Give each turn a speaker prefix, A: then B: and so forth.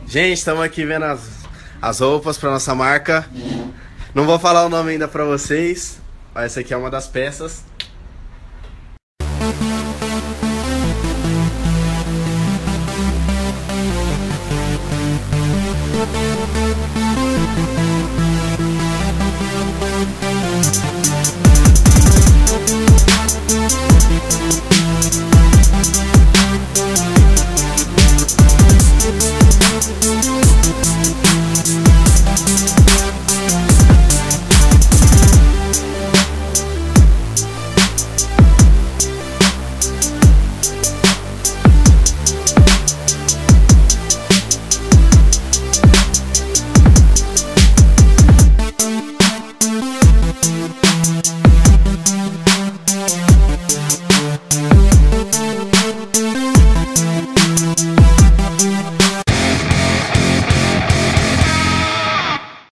A: Gente, estamos aqui vendo as roupas para nossa marca. Não vou falar o nome ainda para vocês. Essa aqui é uma das peças.